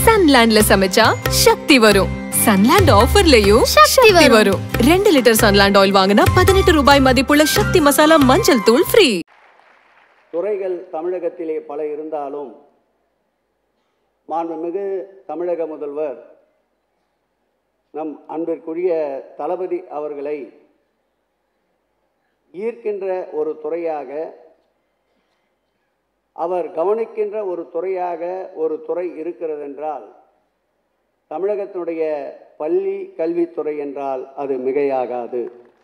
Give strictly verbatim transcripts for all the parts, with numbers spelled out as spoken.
சன்லாண்ட்ல சமைச்சா சக்தி வரும். சன்லாண்ட் ஆஃபர்லயும் சக்தி வரும். ரெண்டு லிட்டர் சன்லாண்ட் ஆயில் வாங்கினா பதினெட்டு ரூபாய் மதிப்புள்ள சக்தி மசாலா மஞ்சள் தூள் ஃப்ரீ. துறைகள் தமிழகத்திலே பல இருந்தாலும் மாண்புமிகு தமிழக முதல்வர் நம் அன்பிற்குரிய தளபதி அவர்களை ஈர்க்கின்ற ஒரு துறையாக, அவர் கவனிக்கின்ற ஒரு துறையாக ஒரு துறை இருக்கிறது என்றால் தமிழகத்தினுடைய பள்ளி கல்வித்துறை என்றால் அது மிகையாகாது.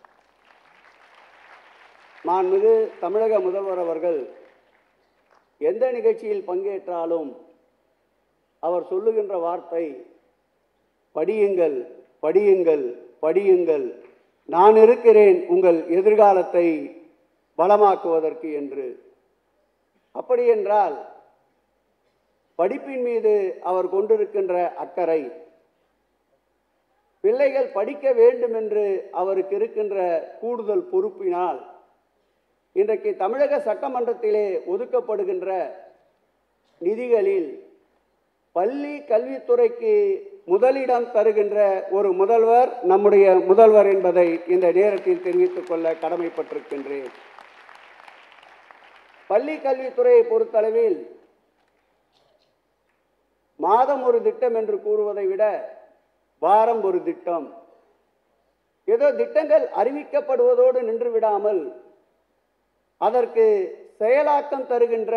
மாண்புமிகு தமிழக முதல்வர் அவர்கள் எந்த நிகழ்ச்சியில் பங்கேற்றாலும் அவர் சொல்லுகின்ற வார்த்தை படியுங்கள், படியுங்கள், படியுங்கள், நான் இருக்கிறேன் உங்கள் எதிர்காலத்தை வளமாக்குவதற்கு என்று. அப்படி என்றால் படிப்பின் மீது அவர் கொண்டிருக்கின்ற அக்கறை, பிள்ளைகள் படிக்க வேண்டும் என்று அவருக்கு இருக்கின்ற கூடுதல் பொறுப்பினால் இன்றைக்கு தமிழக சட்டமன்றத்திலே ஒதுக்கப்படுகின்ற நிதிகளில் பள்ளி கல்வித்துறைக்கு முதலிடம் தருகின்ற ஒரு முதல்வர் நம்முடைய முதல்வர் என்பதை இந்த நேரத்தில் தெரிவித்துக் கொள்ள கடமைப்பட்டிருக்கின்றேன். பள்ளி கல்வித்துறையை பொறுத்தளவில் மாதம் ஒரு திட்டம் என்று கூறுவதை விட வாரம் ஒரு திட்டம், ஏதோ திட்டங்கள் அறிவிக்கப்படுவதோடு நின்று விடாமல் அதற்கு செயலாக்கம் தருகின்ற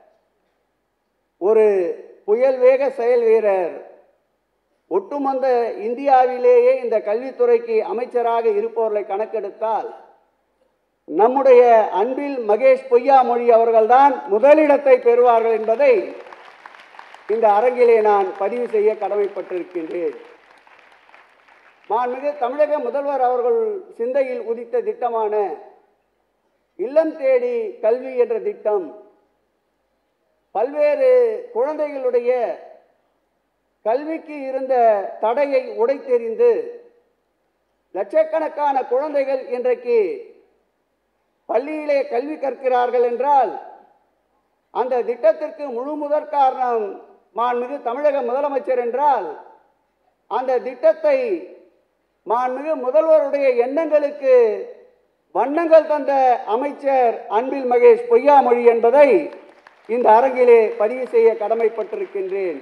ஒரு புயல் வேக செயல் வீரர் ஒட்டுமொத்த இந்தியாவிலேயே இந்த கல்வித்துறைக்கு அமைச்சராக இருப்பவர்களை கணக்கெடுத்தால் நம்முடைய அன்பில் மகேஷ் பொய்யாமொழி அவர்கள்தான் முதலிடத்தை பெறுவார்கள் என்பதை இந்த அரங்கிலே நான் பதிவு செய்ய கடமைப்பட்டிருக்கின்றேன். மாண்புமிகு தமிழக முதல்வர் அவர்கள் சிந்தையில் உதித்த திட்டமான இல்லம் தேடி கல்வி என்ற திட்டம் பல்வேறு குழந்தைகளுடைய கல்விக்கு இருந்த தடையை உடைத்தெறிந்து லட்சக்கணக்கான குழந்தைகள் இன்றைக்கு பள்ளியிலே கல்வி கற்கிறார்கள் என்றால் அந்த திட்டத்திற்கு முழு முதற் காரணம் மாண்புமிகு தமிழக முதலமைச்சர் என்றால் அந்த திட்டத்தை மாண்புமிகு முதல்வருடைய எண்ணங்களுக்கு வண்ணங்கள் தந்த அமைச்சர் அன்பில் மகேஷ் பொய்யாமொழி என்பதை இந்த அரங்கிலே பதிவு செய்ய கடமைப்பட்டிருக்கின்றேன்.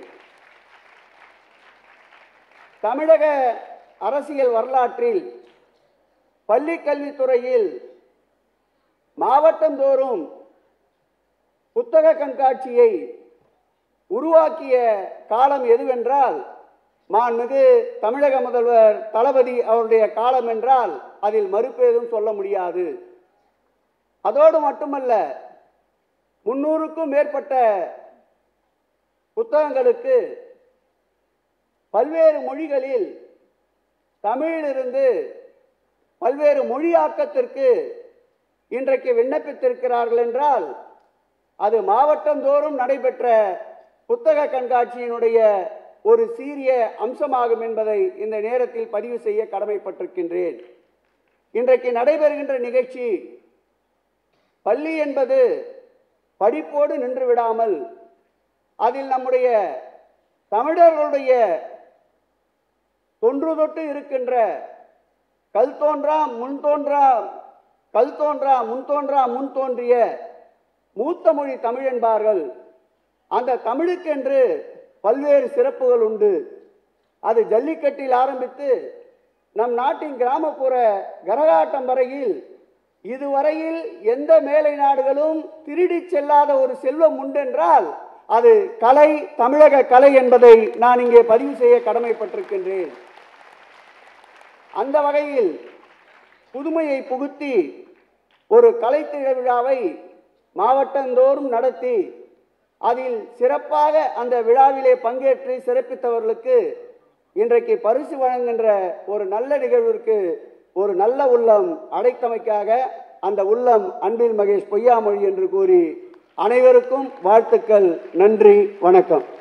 தமிழக அரசியல் வரலாற்றில் பள்ளி கல்வித்துறையில் மாவட்டந்தோறும் புத்தக கண்காட்சியை உருவாக்கிய காலம் எதுவென்றால் மாண்புமிகு தமிழக முதல்வர் தளபதி அவருடைய காலம் என்றால் அதில் மறுப்பேதும் சொல்ல முடியாது. அதோடு மட்டுமல்ல, முன்னூறுக்கும் மேற்பட்ட புத்தகங்களுக்கு பல்வேறு மொழிகளில் தமிழிலிருந்து பல்வேறு மொழியாக்கத்திற்கு இன்றைக்கு விண்ணப்பித்திருக்கிறார்கள் என்றால் அது மாவட்டந்தோறும் நடைபெற்ற புத்தக கண்காட்சியினுடைய ஒரு சீரிய அம்சமாகும் என்பதை இந்த நேரத்தில் பதிவு செய்ய கடமைப்பட்டிருக்கின்றேன். இன்றைக்கு நடைபெறுகின்ற நிகழ்ச்சி பள்ளி என்பது படிப்போடு நின்று விடாமல் அதில் நம்முடைய தமிழர்களுடைய தொன்று தொட்டு இருக்கின்ற கல் தோன்றா முன் தோன்றா கல் தோன்றா முன் தோன்றா முன் தோன்றிய மூத்த மொழி தமிழ் என்பார்கள். அந்த தமிழுக்கென்று பல்வேறு சிறப்புகள் உண்டு. அது ஜல்லிக்கட்டில் ஆரம்பித்து நம் நாட்டின் கிராமப்புற கரகாட்டம் வரையில் இதுவரையில் எந்த மேலை நாடுகளும் திருடி செல்லாத ஒரு செல்வம் உண்டென்றால் அது கலை, தமிழக கலை என்பதை நான் இங்கே பதிவு செய்ய கடமைப்பட்டிருக்கின்றேன். அந்த வகையில் புதுமையை புகுத்தி ஒரு கலை திருவிழாவை மாவட்டந்தோறும் நடத்தி அதில் சிறப்பாக அந்த விழாவிலே பங்கேற்று சிறப்பித்தவர்களுக்கு இன்றைக்கு பரிசு வழங்குகின்ற ஒரு நல்ல நிகழ்விற்கு ஒரு நல்ல உள்ளம் அடைத்தமைக்காக அந்த உள்ளம் அன்பில் மகேஷ் பொய்யாமொழி என்று கூறி அனைவருக்கும் வாழ்த்துக்கள். நன்றி, வணக்கம்.